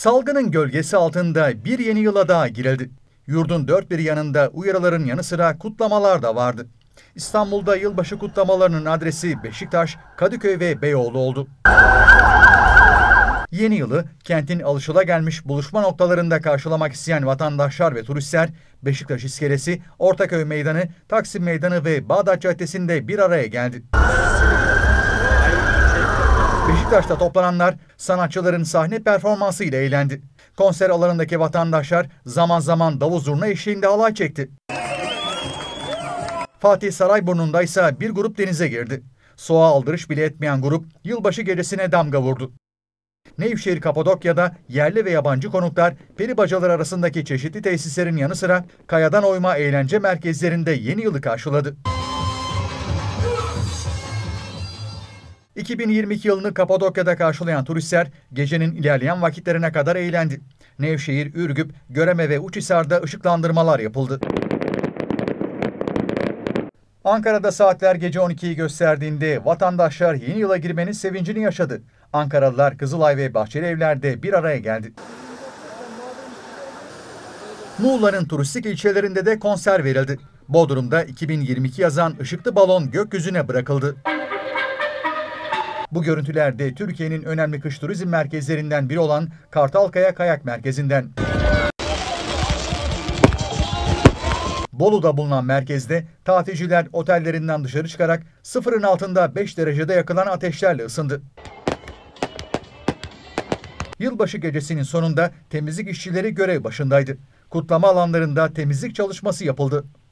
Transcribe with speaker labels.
Speaker 1: Salgının gölgesi altında bir yeni yıla daha girildi. Yurdun dört bir yanında uyarıların yanı sıra kutlamalar da vardı. İstanbul'da yılbaşı kutlamalarının adresi Beşiktaş, Kadıköy ve Beyoğlu oldu. Yeni yılı kentin alışılagelmiş buluşma noktalarında karşılamak isteyen vatandaşlar ve turistler Beşiktaş İskelesi, Ortaköy Meydanı, Taksim Meydanı ve Bağdat Caddesi'nde bir araya geldi. Beşiktaş'ta toplananlar sanatçıların sahne performansı ile eğlendi. Konser alanındaki vatandaşlar zaman zaman davul zurna eşliğinde halay çekti. Fatih Sarayburnu'nda ise bir grup denize girdi. Soğuğa aldırış bile etmeyen grup yılbaşı gecesine damga vurdu. Nevşehir Kapadokya'da yerli ve yabancı konuklar peri bacaları arasındaki çeşitli tesislerin yanı sıra kayadan oyma eğlence merkezlerinde yeni yılı karşıladı. 2022 yılını Kapadokya'da karşılayan turistler gecenin ilerleyen vakitlerine kadar eğlendi. Nevşehir, Ürgüp, Göreme ve Uçhisar'da ışıklandırmalar yapıldı. Ankara'da saatler gece 12'yi gösterdiğinde vatandaşlar yeni yıla girmenin sevincini yaşadı. Ankaralılar Kızılay ve Bahçelievler'de bir araya geldi. Muğla'nın turistik ilçelerinde de konser verildi. Bodrum'da 2022 yazan ışıklı balon gökyüzüne bırakıldı. Bu görüntülerde Türkiye'nin önemli kış turizm merkezlerinden biri olan Kartalkaya Kayak Merkezi'nden. Bolu'da bulunan merkezde tatilciler otellerinden dışarı çıkarak sıfırın altında 5 derecede yakılan ateşlerle ısındı. Yılbaşı gecesinin sonunda temizlik işçileri görev başındaydı. Kutlama alanlarında temizlik çalışması yapıldı.